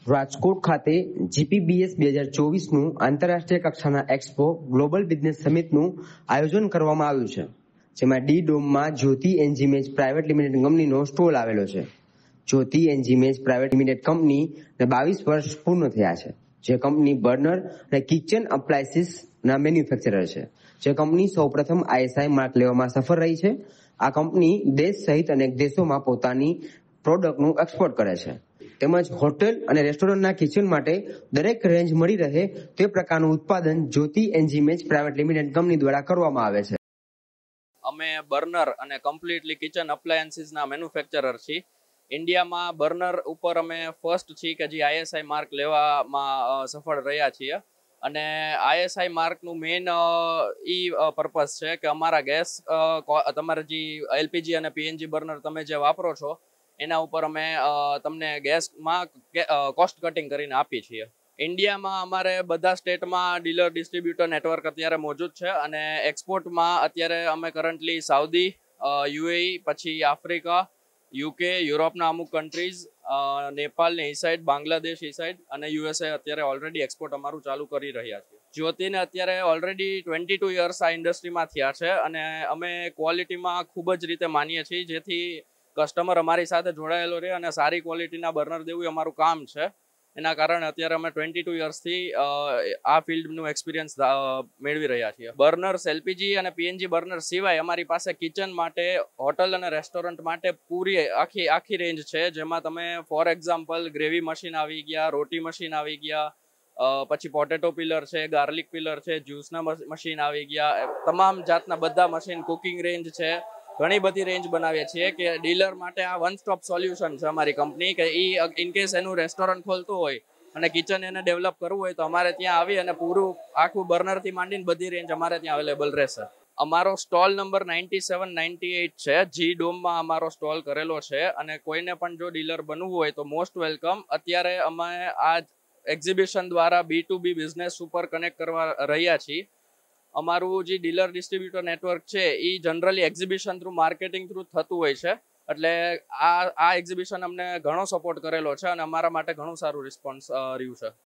રાજકોટ ખાતે જીપીબીએસ 2024નું આંતરરાષ્ટ્રીય કક્ષાના એક્સપો ગ્લોબલ બિઝનેસ સમિટનું આયોજન કરવામાં આવ્યું છે, જેમાં ડી ડોમમાં જ્યોતિ એન્જીમેજ પ્રાઇવેટ લિમિટેડ કંપનીનો સ્ટોલ આવેલો છે. જ્યોતિ એન્જીમેજ પ્રાઇવેટ લિમિટેડ કંપનીને 22 વર્ષ પૂર્ણ થયા છે, જે કંપની બર્નર અને કિચન અપ્લાયન્સીસના મેન્યુફેક્ચરર છે. જે કંપની સૌપ્રથમ ISI માર્ક લેવામાં સફળ રહી છે. આ કંપની દેશ સહિત અનેક દેશોમાં પોતાની પ્રોડક્ટનું એક્સપોર્ટ કરે છે, તેમજ હોટેલ અને રેસ્ટોરન્ટના કિચન માટે દરેક રેન્જ મળી રહે તે પ્રકારનું ઉત્પાદન જ્યોતિ એન્જીમેજ પ્રાઇવેટ લિમિટેડ કંપની દ્વારા કરવામાં આવે છે. અમે બર્નર અને કમ્પ્લીટલી કિચન અપ્લાયન્સીસના મેન્યુફેક્ચરર છીએ. ઇન્ડિયામાં બર્નર ઉપર અમે ફર્સ્ટ છીએ કે જે ISI માર્ક લેવામાં સફળ રહ્યા છીએ. અને ISI માર્કનું મેઇન પર્પઝ છે કે અમારા ગેસ તમારે જે LPG અને PNG બર્નર તમે જે વાપરો છો એના ઉપર અમે તમને ગેસમાં કોસ્ટ કટિંગ કરીને આપીએ છીએ. ઇન્ડિયામાં અમારે બધા સ્ટેટમાં ડીલર ડિસ્ટ્રીબ્યુટર નેટવર્ક અત્યારે મોજૂદ છે અને એક્સપોર્ટમાં અત્યારે અમે કરન્ટલી સાઉદી, UAE, પછી આફ્રિકા, UK, યુરોપના અમુક કન્ટ્રીઝ, નેપાલ ને એ સાઈડ, બાંગ્લાદેશ એ સાઈડ અને USA અત્યારે ઓલરેડી એક્સપોર્ટ અમારું ચાલુ કરી રહ્યા છીએ. જ્યોતિને અત્યારે ઓલરેડી 22 યર્સ આ ઇન્ડસ્ટ્રીમાં થયા છે અને અમે ક્વોલિટીમાં ખૂબ જ રીતે માનીએ છીએ, જેથી કસ્ટમર અમારી સાથે જોડાયેલો રહે અને સારી ક્વોલિટીના બર્નર દેવું અમારું કામ છે. એના કારણે અત્યારે અમે 22 યર્સથી આ ફિલ્ડનું એક્સપિરિયન્સ મેળવી રહ્યા છીએ. બર્નર્સ, LPG અને PNG બર્નર સિવાય અમારી પાસે કિચન માટે, હોટલ અને રેસ્ટોરન્ટ માટે પૂરી આખી રેન્જ છે, જેમાં તમે ફોર એક્ઝામ્પલ ગ્રેવી મશીન આવી ગયા, રોટી મશીન આવી ગયા, પછી પોટેટો પિલર છે, ગાર્લિક પિલર છે, જ્યુસના મશીન આવી ગયા, તમામ જાતના બધા મશીન, કુકિંગ રેન્જ છે, ઘણી બધી રેન્જ બનાવીએ છીએ કે ડીલર માટે આ વન સ્ટોપ સોલ્યુશન છે અમારી કંપની, કે ઇનકેસ એનું રેસ્ટોરન્ટ ખોલતું હોય અને કિચન એને ડેવલપ કરવું હોય તો અમારે ત્યાં આવી અને પૂરું આખું બર્નરથી માંડીને બધી રેન્જ અમારે ત્યાં અવેલેબલ રહેશે. અમારો સ્ટોલ નંબર 9798 છે. જી ડોમમાં અમારો સ્ટોલ કરેલો છે અને કોઈને પણ જો ડીલર બનવું હોય તો મોસ્ટ વેલકમ. અત્યારે અમે આ એક્ઝિબિશન દ્વારા B2B બિઝનેસ ઉપર કનેક્ટ કરવા રહ્યા છીએ. અમારું જે ડીલર ડિસ્ટ્રીબ્યુટર નેટવર્ક છે એ generally exhibition through, marketing through થતું હોય છે, એટલે આ એક્ઝિબિશન અમને ઘણો સપોર્ટ કરેલો છે અને અમારા માટે ઘણું સારું રિસ્પોન્સ રહ્યું છે.